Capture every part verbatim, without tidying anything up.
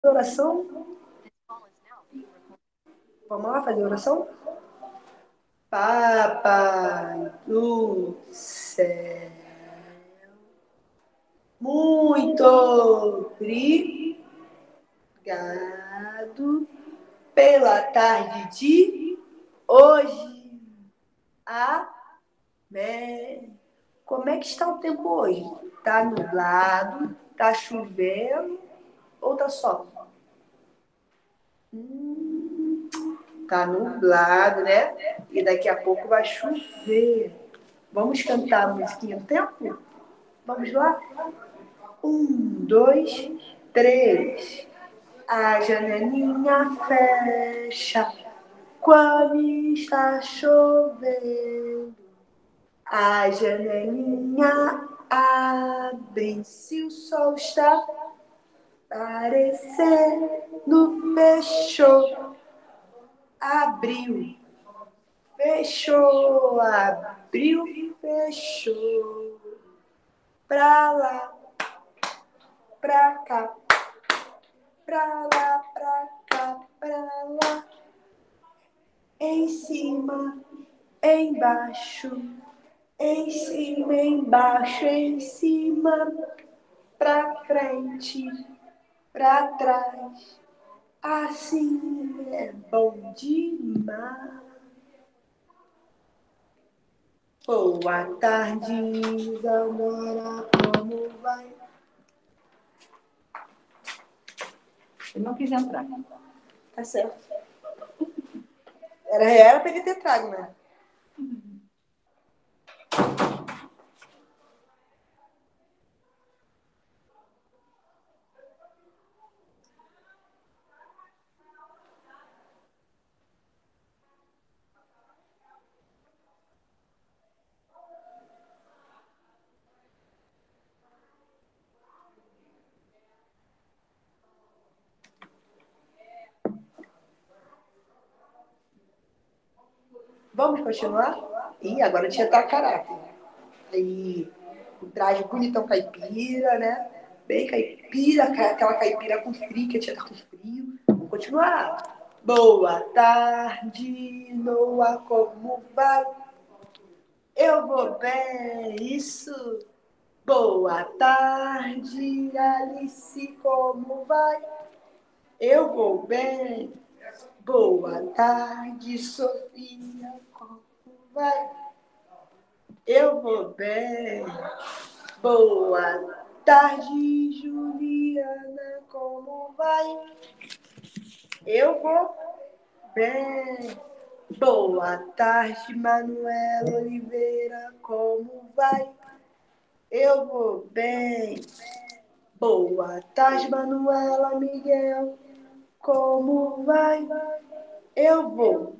Oração? Vamos lá fazer oração? Papai do céu, muito obrigado pela tarde de hoje. Amém. Como é que está o tempo hoje? Tá nublado? Tá chovendo? Ou tá sol? Hum, tá nublado, né? E daqui a pouco vai chover. Vamos cantar a musiquinha do tempo? Vamos lá? Um, dois, três. A janelinha fecha quando está chovendo. A janelinha abre se o sol está aparecendo. Fechou, abriu, fechou, abriu, fechou. Pra lá, pra cá, pra lá, pra cá, pra lá. Em cima, embaixo, em cima, embaixo, em cima, pra frente, pra trás. Assim é bom demais. Boa tarde, Isadora, como vai? Ele não quis entrar. Tá certo. Era, era pra ele ter trago, né? Vamos continuar? Ih, agora tinha tá caráter. Aí, o traje bonitão caipira, né? Bem caipira, aquela caipira com frio, que a tia tá com frio. Vamos continuar. Boa tarde, Noa, como vai? Eu vou bem, isso. Boa tarde, Alice, como vai? Eu vou bem. Boa tarde, Sofia, como vai? Eu vou bem. Boa tarde, Juliana, como vai? Eu vou bem. Boa tarde, Manuela Oliveira, como vai? Eu vou bem. Boa tarde, Manuela Miguel, como vai? Eu vou.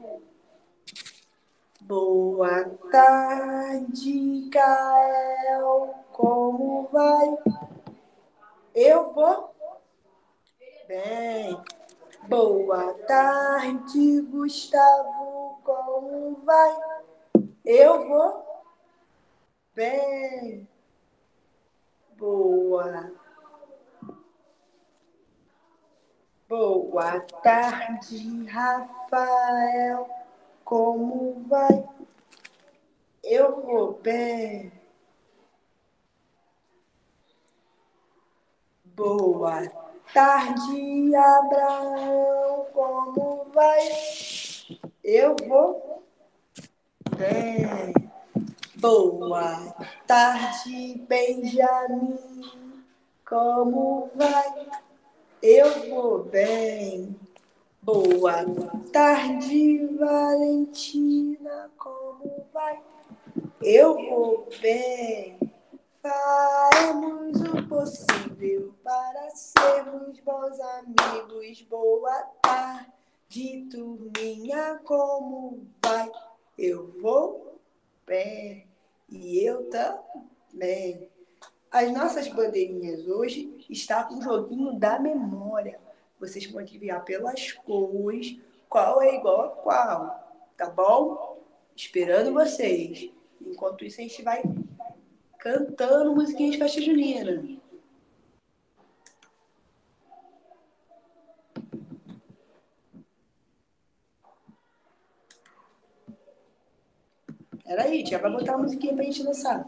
Boa tarde, Gael, como vai? Eu vou bem. Boa tarde, Gustavo, como vai? Eu vou bem. Boa. Boa tarde, Rafael, como vai? Eu vou bem. Boa tarde, Abraão, como vai? Eu vou bem. Boa tarde, Benjamin, como vai? Eu vou bem. Boa tarde, Valentina, como vai? Eu vou bem. Faremos o possível para sermos bons amigos. Boa tarde, turminha, como vai? Eu vou bem. E eu também. As nossas bandeirinhas hoje estão com o joguinho da memória. Vocês vão adivinhar pelas cores qual é igual a qual, tá bom? Esperando vocês. Enquanto isso, a gente vai cantando musiquinha de festa junina. Peraí, tia, vai botar uma musiquinha pra gente dançar.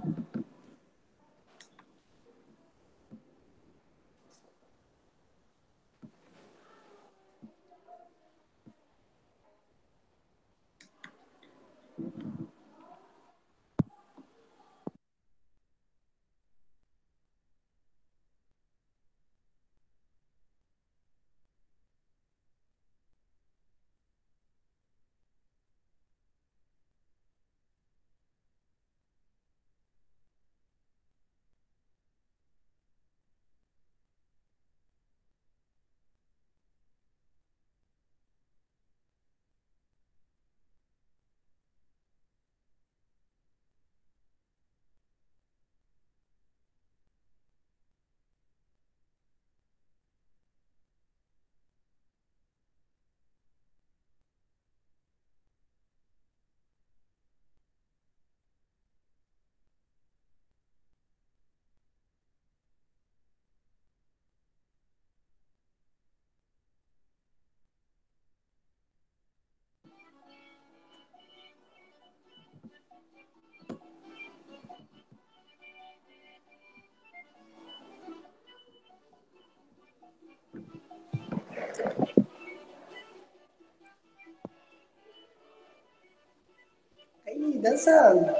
Aí, dançando.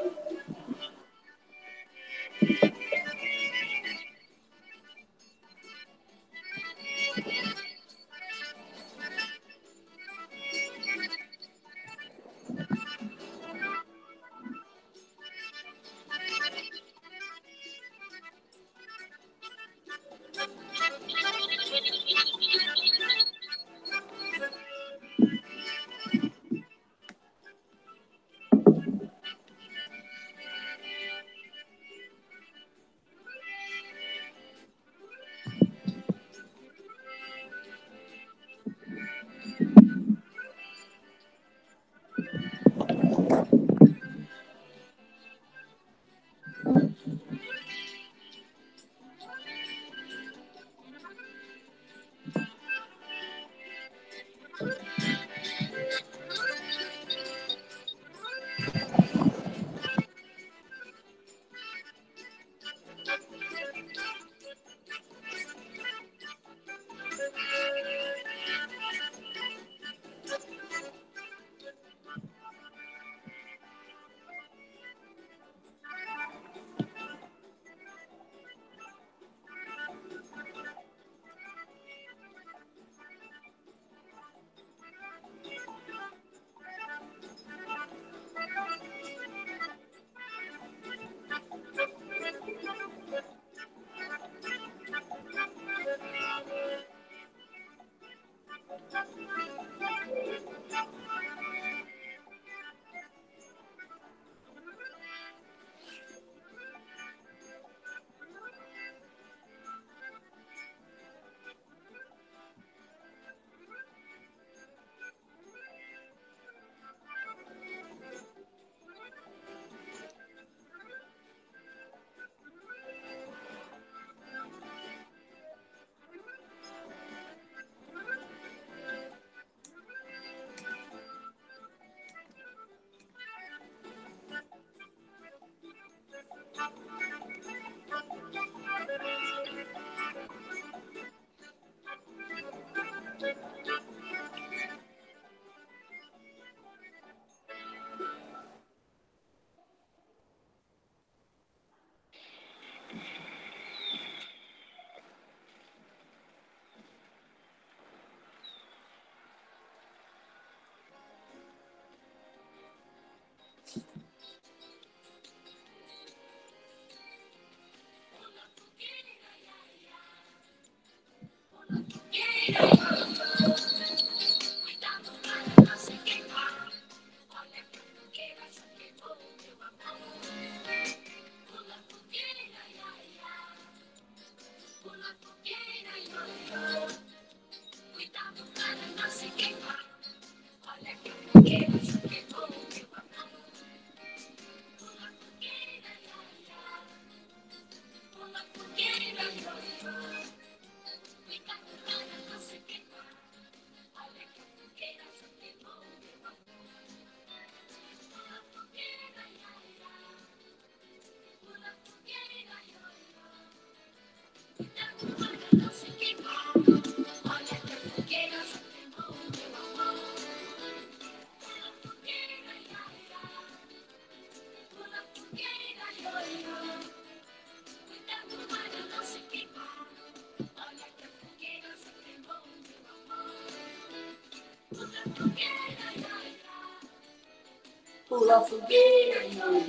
Pula fogueira,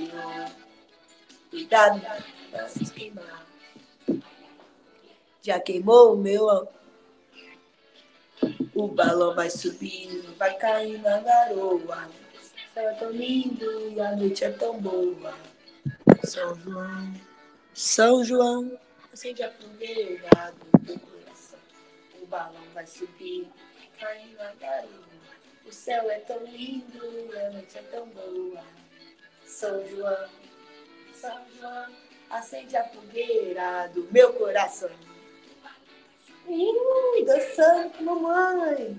cuidado pra se queimar. Já queimou o meu, o balão vai subindo, vai cair na garoa. O céu é tão lindo e a noite é tão boa. São João, São João, acende a fogueira do teu coração. O balão vai subir, cair na garoa. O céu é tão lindo e a noite é tão boa. São João, São João, acende a fogueira do meu coração. Uh, dançando com mamãe.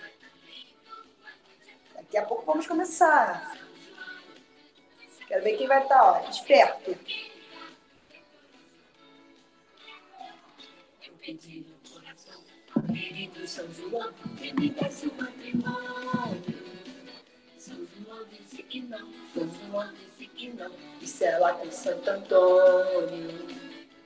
Daqui a pouco vamos começar. Quero ver quem vai estar, ó, desperto. Eu pedi no coração, querido São João, que me desse um matrimônio. São João disse que não, São João disse que não. Isso é lá com Santo Antônio.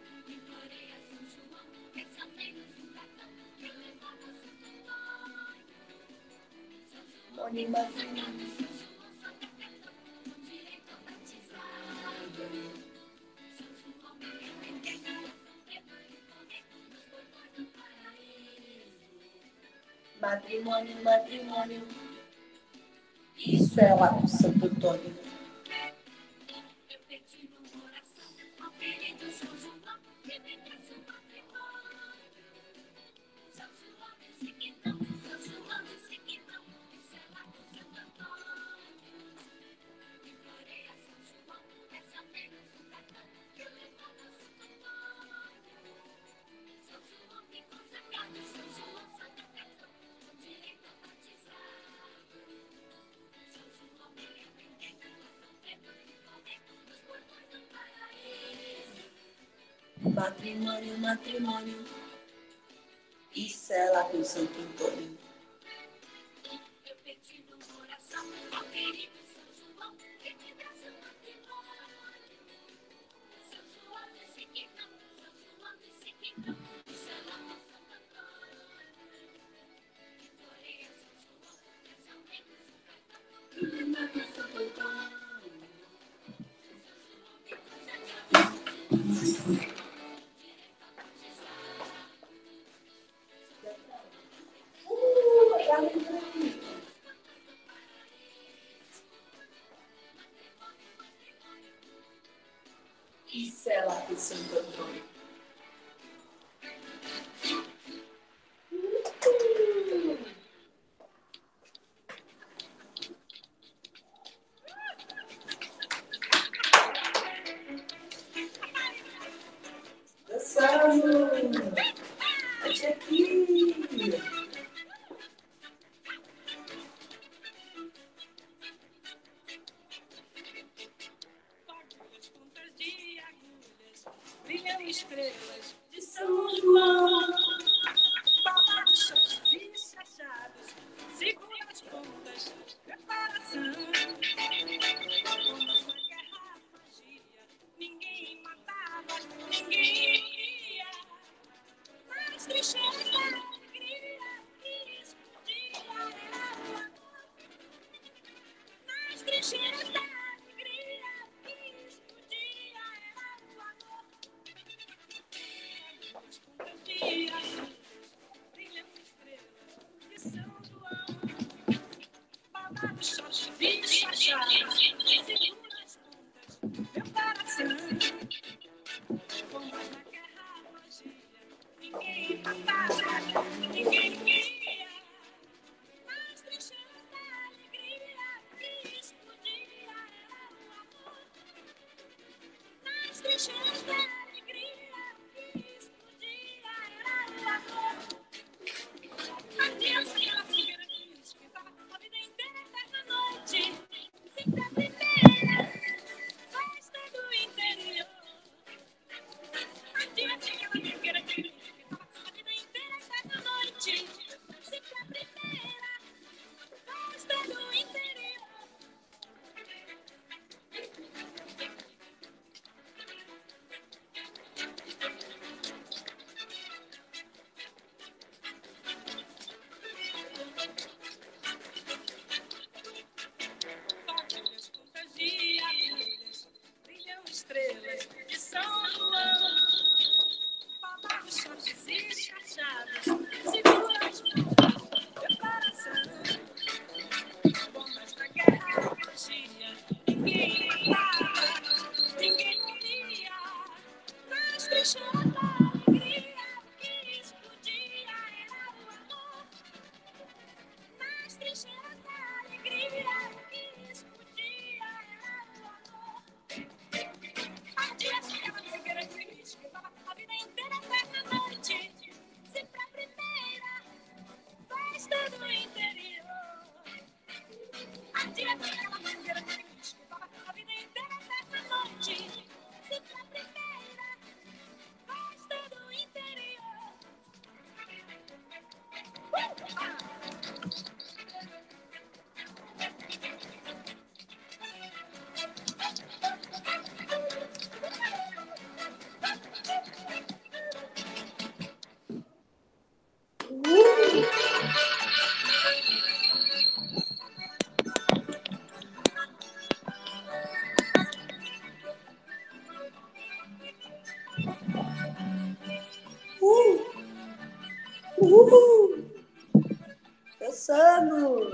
Matrimônio, matrimônio, isso é lá com Santo Antônio. Eu pedi no coração, ao querido São João, que me desse um matrimônio. São João disse que não, São João disse que não, isso é lá com Santo Antônio. Implorei a São João, essa menos um cartão, que eu levava a Santo Antônio. São João me consagrado, São João Santo Cartão, com direito a batizado. São João me repreendendo, São Pedro me conecto nos portões do paraíso. Matrimônio, matrimônio, isso é lá com Santo Antônio. Eu pedi no coração, ao querido São João, que me desse um matrimônio. São João disse que não, São João disse que não, isso é lá com Santo Antônio. Implorei a São João, essa menos um cartão, que me leva a Santo Antônio. Isso é lá com Santo Antônio. Dançando! Ate aqui! Fagulhas, pontas de agulhas, brilham estrelas de São João! babados, chanchos e chachados. Segura as pontas, preparação. Como na guerra, magia, ninguém matava, ninguém ia. Nas trincheiras da alegria que explodia era o amor. Nas trincheiras da alegria que explodia era o amor. As pontas de agulhas, brilham estrelas de São João. Babados, xoxos e chachados, segura as pontas, meu coração. Bombas na guerra, magia, ninguém matava, ninguém queria. Nas trincheiras da alegria que explodia trincheiras da alegria que explodia era o amor. Ardia aquela fogueira triste que levava a vida inteira até a noite. Se pra primeira festa do interior. Ardia aquela fogueira triste que levava a vida inteira até a noite. Se pra primeira festa do interior. Uh! Ah! Uhul! Pensando!